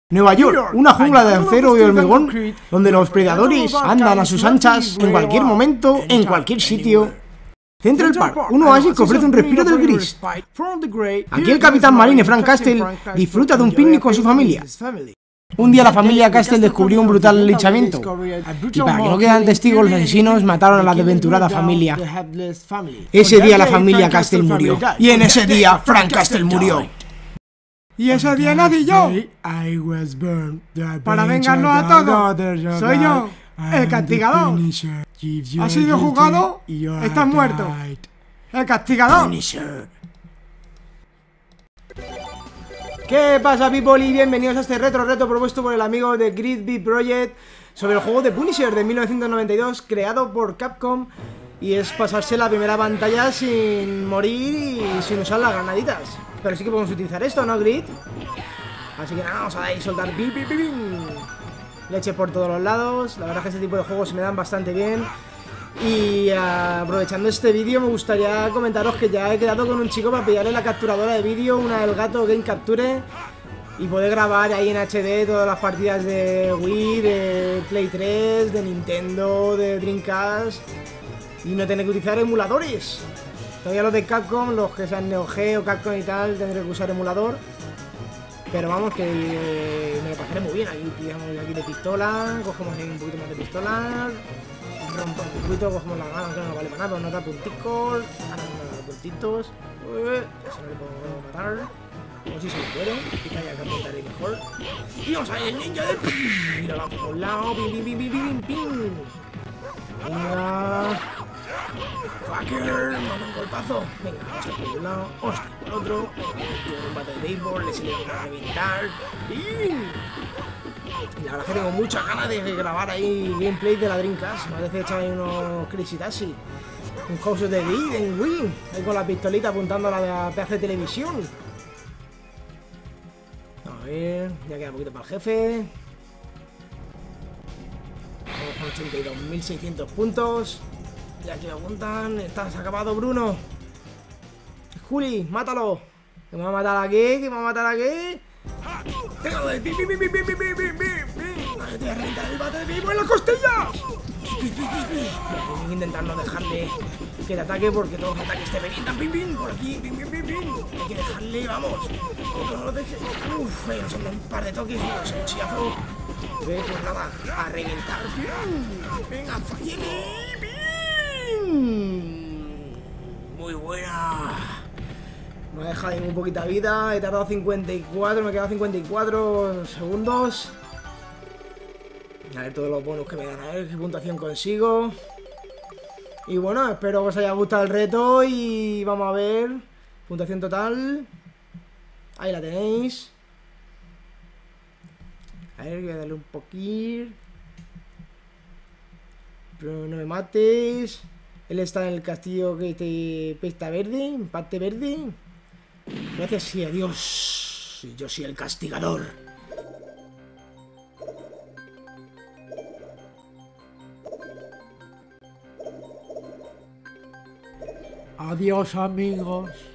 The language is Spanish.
Nueva York, una jungla de acero y hormigón donde los predadores andan a sus anchas en cualquier momento, en cualquier sitio. Central Park, un oasis que ofrece un respiro del gris. Aquí el capitán marine Frank Castle disfruta de un picnic con su familia. Un día la familia Castle descubrió un brutal linchamiento, y para que no quedaran testigos, los asesinos mataron a la desventurada familia. Ese día la familia Castle murió, y en ese día Frank Castle murió. Y ese día nací yo, para vengarnos a todos. Soy yo, el castigador. ¿Has sido juzgado? Estás muerto. El castigador. ¿Qué pasa, people? Y bienvenidos a este reto propuesto por el amigo de Grid Project sobre el juego de Punisher de 1992, creado por Capcom. Y es pasarse la primera pantalla sin morir y sin usar las granaditas. Pero sí que podemos utilizar esto, ¿no, Grid? Así que nada, vamos a dar y soltar leche por todos los lados. La verdad es que este tipo de juegos se me dan bastante bien. Y aprovechando este vídeo me gustaría comentaros que ya he quedado con un chico para pillarle la capturadora de vídeo, una del gato Game Capture, y poder grabar ahí en HD todas las partidas de Wii, de Play 3, de Nintendo, de Dreamcast, y no tener que utilizar emuladores. Todavía los de Capcom, los que sean Neo Geo, Capcom y tal, tendré que usar emulador. Pero vamos, que me lo pasaré muy bien. Aquí utilizamos aquí de pistola, cogemos ahí un poquito más de pistola, rompo un circuito, cogemos la gana, que no vale para nada, pero nos da punticos, no da puntitos. Eso no le podemos matar. O si se lo puede, quizá ya que apuntaré mejor. Y vamos a ver el ninja de... Mira, vamos por un lado, pim. Venga. Fucker, manda un golpazo. Venga, vamos a ir por un lado, hostia, por otro. Tiene un bate de béisbol, le se le va a reventar. Y la verdad es que tengo muchas ganas de grabar ahí gameplay de la Dreamcast. Me parece echar ahí unos Crazy Taxi, un House of the Dead en Wii, ahí con la pistolita apuntando a la pedazo de televisión. A ver, ya queda poquito para el jefe. Vamos con 82.600 puntos. Y aquí me apuntan. Estás acabado, Bruno. Juli, mátalo. Que me va a matar aquí, Tengo de... Te voy a reventar el bate de vivo en las costillas. Voy a intentar no dejarle que te ataque, porque todos los ataques te revientan. Por aquí, hay que dejarle, vamos. No lo dejes. Uff, venga, son un par de toques. Es un chillazo. Pues nada, a reventar. Venga, muy buena. Me ha dejado un poquita de vida. He tardado 54, me he quedado 54 segundos. A ver todos los bonus que me dan, a ver qué puntuación consigo. Y bueno, espero que os haya gustado el reto. Y vamos a ver puntuación total. Ahí la tenéis. A ver, voy a darle un poquito. Pero no me mates. Él está en el castillo que te pesta verde, parte verde. Gracias y adiós. Yo soy el castigador. Adiós, amigos.